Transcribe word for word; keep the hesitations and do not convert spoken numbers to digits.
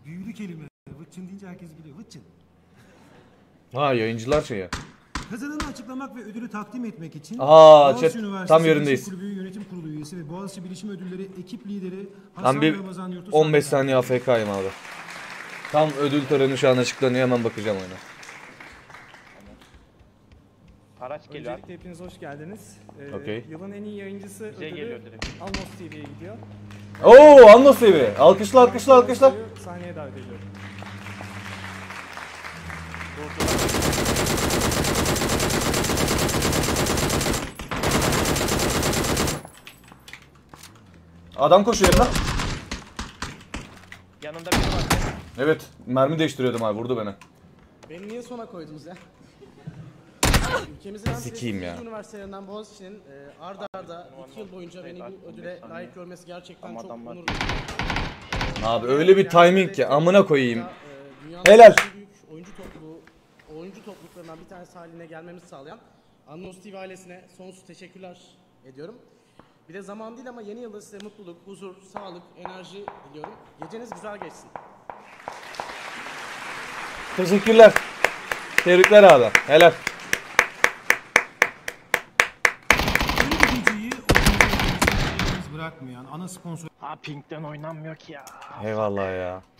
Büyülü kelime. Vıçın deyince herkes biliyor. Vıçın. Ha yayıncılar şeyi. Kazananı açıklamak ve ödülü takdim etmek için Aa, chat, tam yerindeyiz. Kulübü Yönetim Kurulu üyesi ve Boğaziçi Bilişim Ödülleri ekip lideri Ben bir on beş saniye A F K'yım abi. Tam ödül töreni şu an açıklanıyor, hemen bakacağım oyuna. Araç geliyor. Öncelikle hepiniz hoş geldiniz. Ee, okay. Yılın en iyi yayıncısı Bize ödülü Almos T V'ye gidiyor. Oo, Anlos T V. Alkışla alkışla alkışla. Sahneye davet ediyorum. Adam koşuyor yanına. Yanında biri var. Evet, mermi değiştiriyordum abi, vurdu beni. Beni niye sona koydunuz ya? Ülkemizin en Sikiyim prestijli ya. üniversitelerinden Boğaziçi'nin e, arda arda iki yıl boyunca beni bu ödüle layık görmesi gerçekten Ama çok adamlar- onur. Abi öyle bir timing ki amına koyayım. E, dünyanın Helal. en büyük oyuncu topluluğu, oyuncu topluluklarından bir tanesi haline gelmemizi sağlayan Anlos T V ailesine sonsuz teşekkürler ediyorum. Bir de zaman değil ama yeni yılda size mutluluk, huzur, sağlık, enerji diliyorum. Geceniz güzel geçsin. Teşekkürler. Tebrikler abi. Helal. Geceyi organize bırakmayan ana sponsor Ha Pink'ten oynanmıyor ki ya. Eyvallah ya.